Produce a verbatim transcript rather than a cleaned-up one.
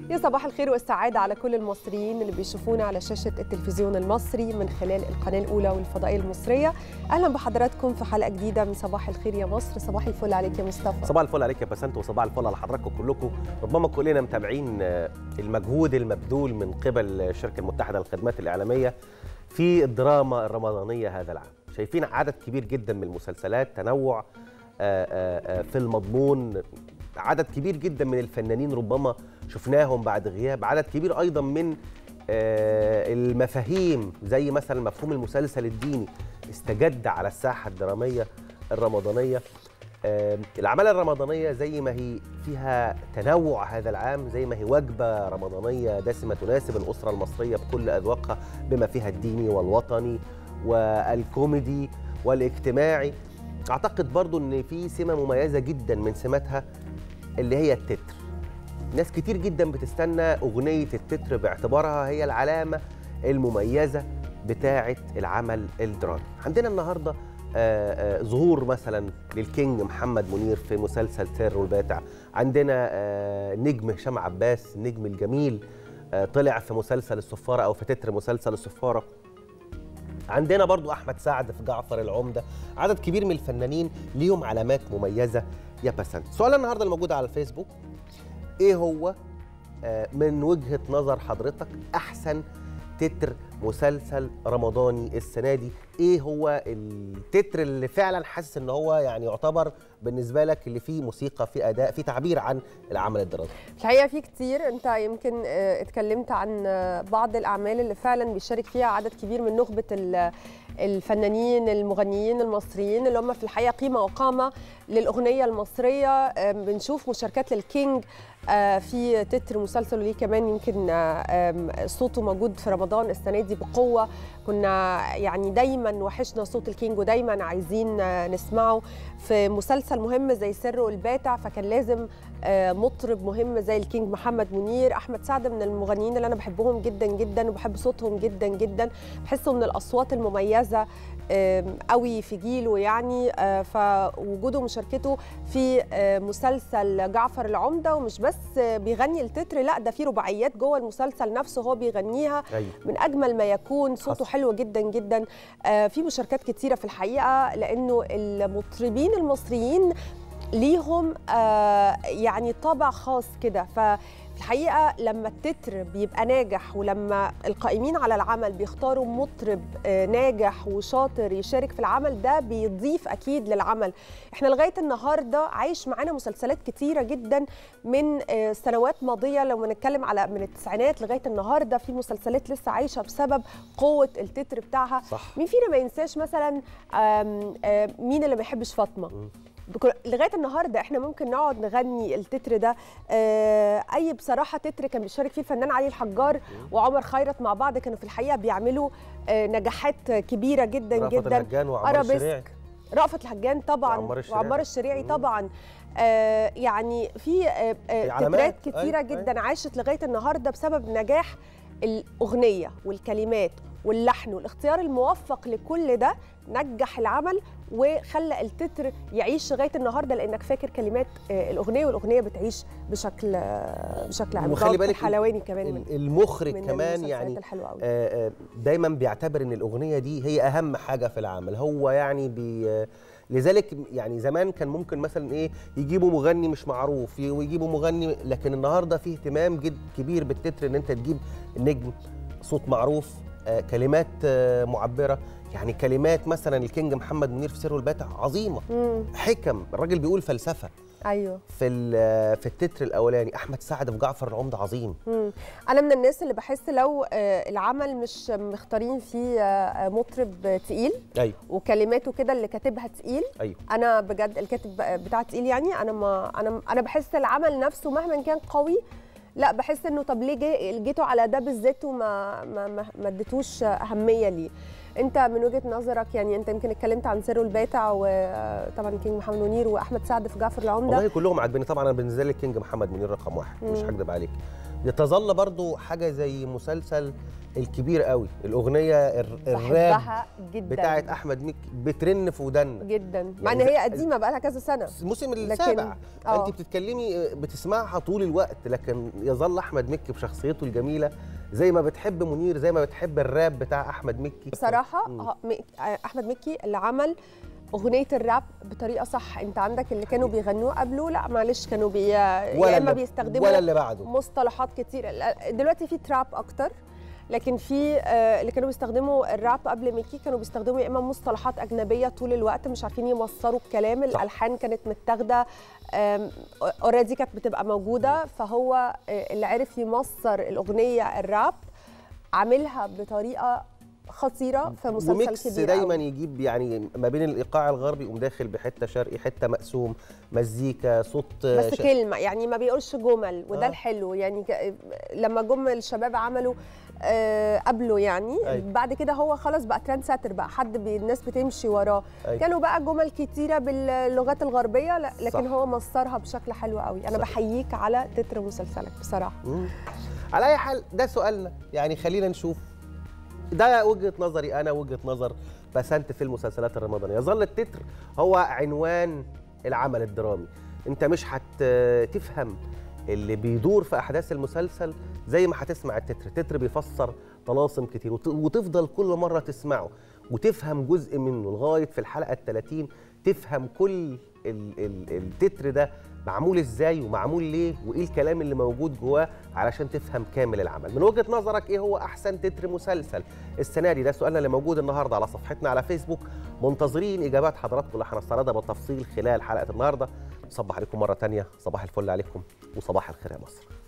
يا صباح الخير والسعادة على كل المصريين اللي بيشوفونا على شاشة التلفزيون المصري من خلال القناة الأولى والفضائية المصرية. أهلا بحضراتكم في حلقة جديدة من صباح الخير يا مصر. صباح الفل عليك يا مصطفى. صباح الفل عليك يا بسنت، وصباح الفل على حضراتكم كلكم. ربما كلنا متابعين المجهود المبذول من قبل الشركة المتحدة للخدمات الإعلامية في الدراما الرمضانية هذا العام. شايفين عدد كبير جدا من المسلسلات، تنوع في المضمون، عدد كبير جدا من الفنانين ربما شفناهم بعد غياب، عدد كبير أيضا من المفاهيم زي مثلا مفهوم المسلسل الديني استجد على الساحة الدرامية الرمضانية. الأعمال الرمضانية زي ما هي فيها تنوع هذا العام، زي ما هي وجبة رمضانية دسمة تناسب الأسرة المصرية بكل أذواقها، بما فيها الديني والوطني والكوميدي والاجتماعي. أعتقد برضو أن في سمة مميزة جدا من سماتها اللي هي التتر. ناس كتير جدا بتستنى أغنية التتر باعتبارها هي العلامة المميزة بتاعة العمل الدرامي. عندنا النهاردة آآ آآ ظهور مثلا للكينج محمد منير في مسلسل سر والباتع، عندنا نجم هشام عباس النجم الجميل طلع في مسلسل الصفارة أو في تتر مسلسل الصفارة، عندنا برضو أحمد سعد في جعفر العمدة، عدد كبير من الفنانين ليهم علامات مميزة يا بسنت. سؤال النهاردة الموجود على الفيسبوك: إيه هو من وجهة نظر حضرتك أحسن تتر مسلسل رمضاني السنة دي؟ إيه هو التتر اللي فعلا حاسس إن هو يعني يعتبر بالنسبة لك اللي فيه موسيقى، فيه أداء، فيه تعبير عن العمل الدرامي؟ الحقيقة في كتير. أنت يمكن اتكلمت عن بعض الأعمال اللي فعلا بيشارك فيها عدد كبير من نخبة الفنانين المغنيين المصريين اللي هم في الحقيقة قيمة وقامة للأغنية المصرية. بنشوف مشاركات للكينج في تتر مسلسل ليه كمان يمكن صوته موجود في رمضان السنة دي بقوة. كنا يعني دايما وحشنا صوت الكينج ودايما عايزين نسمعه في مسلسل مهم زي سر والباتع، فكان لازم مطرب مهم زي الكينج محمد منير. أحمد سعد من المغنيين اللي أنا بحبهم جدا جدا وبحب صوتهم جدا جدا، بحسه من الأصوات المميزة قوي في جيله يعني. فوجوده ومشاركته في مسلسل جعفر العمدة، ومش بس بيغني التتر، لا ده في رباعيات جوه المسلسل نفسه هو بيغنيها من أجمل ما يكون. صوته حلو جدا جدا. في مشاركات كتيرة في الحقيقة، لأنه المطربين المصريين ليهم يعني طابع خاص كده. ف في الحقيقة لما التتر بيبقى ناجح ولما القائمين على العمل بيختاروا مطرب ناجح وشاطر يشارك في العمل ده بيضيف أكيد للعمل. احنا لغاية النهاردة عايش معانا مسلسلات كتيرة جدا من سنوات ماضية، لو بنتكلم على من التسعينات لغاية النهاردة في مسلسلات لسه عايشة بسبب قوة التتر بتاعها. صح. مين فينا ما ينساش مثلا آم آم مين اللي ما يحبش فاطمة؟ لغايه النهارده احنا ممكن نقعد نغني التتر ده. آه اي بصراحه تتر كان بيشارك فيه الفنان علي الحجار وعمر خيرت مع بعض، كانوا في الحقيقه بيعملوا آه نجاحات كبيره جدا رأفت جدا. الهجان وعمار الشريعي. رأفت الهجان طبعا وعمار الشريعي طبعا. آه يعني في آه آه تترات كتيره أي جدا أي. عاشت لغايه النهارده بسبب نجاح الاغنيه والكلمات واللحن والاختيار الموفق لكل ده، نجح العمل وخلى التتر يعيش لغايه النهارده، لانك فاكر كلمات الاغنيه والاغنيه بتعيش بشكل بشكل عام. وخلي بالك الحلواني كمان من المخرج من كمان يعني دايما بيعتبر ان الاغنيه دي هي اهم حاجه في العمل. هو يعني بي لذلك يعني زمان كان ممكن مثلا ايه يجيبوا مغني مش معروف ويجيبوا مغني، لكن النهارده فيه اهتمام جد كبير بالتتر، ان انت تجيب نجم صوت معروف، كلمات معبره. يعني كلمات مثلا الكينج محمد منير في سر والباتع عظيمه، مم. حكم الراجل بيقول فلسفه. ايوه. في في التتر الاولاني احمد سعد في جعفر العمدة عظيم. مم. انا من الناس اللي بحس لو العمل مش مختارين فيه مطرب تقيل، أيوة. وكلماته كده اللي كاتبها تقيل، أيوة. انا بجد الكاتب بتاع تقيل يعني انا ما انا انا بحس العمل نفسه مهما كان قوي، لا بحس انه طب ليه جيتوا على ده بالذات وما ما ما اديتوش اهميه ليه. انت من وجهه نظرك يعني انت يمكن اتكلمت عن سر الباتع وطبعا كينج محمد منير واحمد سعد في جعفر العمده. والله كلهم عاجبني طبعا. انا بالنسبه لي كينج محمد منير رقم واحد، مش هكذب عليك. يتظل برضو حاجه زي مسلسل الكبير قوي، الاغنيه الراب جدا بتاعت احمد مكي بترن في ودنا جدا، مع ان هي قديمه بقى لها كذا سنه، الموسم السابع. انت بتتكلمي بتسمعها طول الوقت، لكن يظل احمد مكي بشخصيته الجميله زي ما بتحب منير، زي ما بتحب الراب بتاع احمد مكي. بصراحه م. احمد مكي اللي عمل اغنيه الراب بطريقه صح. انت عندك اللي كانوا بيغنوه قبله لا معلش كانوا بي يا اما بيستخدموا ولا اللي بعده مصطلحات كتير. دلوقتي في تراب اكتر، لكن في اللي كانوا بيستخدموا الراب قبل ميكي كانوا بيستخدموا يا اما مصطلحات اجنبيه طول الوقت مش عارفين يمصروا الكلام، الالحان كانت متاخده اوريدي كانت بتبقى موجوده، فهو اللي عرف يمصر الاغنيه الراب عاملها بطريقه خطيره في مسلسل وميكس كبير دايما قوي. يجيب يعني ما بين الايقاع الغربي يقوم داخل بحته شرقي، حته مقسوم، مزيكا، صوت بس ش... كلمه يعني ما بيقولش جمل، وده آه. الحلو يعني ك... لما جم الشباب عملوا آه قبله يعني أي. بعد كده هو خلاص بقى ترند ساتر، بقى حد بي الناس بتمشي وراه. أي. كانوا بقى جمل كتيره باللغات الغربيه لكن صح. هو مصرها بشكل حلو قوي. انا صح. بحييك على تتر مسلسلك بصراحه. مم. على اي حال ده سؤالنا، يعني خلينا نشوف. ده وجهه نظري انا، وجهه نظر بسنت في المسلسلات الرمضانيه. يظل التتر هو عنوان العمل الدرامي. انت مش هتفهم اللي بيدور في احداث المسلسل زي ما هتسمع التتر. التتر بيفسر طلاسم كتير وتفضل كل مره تسمعه وتفهم جزء منه لغايه في الحلقه الثلاثين تفهم كل ال ال التتر ده معمول ازاي ومعمول ليه وايه الكلام اللي موجود جواه علشان تفهم كامل العمل. من وجهة نظرك ايه هو احسن تتر مسلسل السنه دي؟ ده سؤالنا اللي موجود النهارده على صفحتنا على فيسبوك. منتظرين اجابات حضراتكم اللي هنستعرضها بالتفصيل خلال حلقه النهارده. صباح عليكم مره ثانيه، صباح الفل عليكم وصباح الخير يا مصر.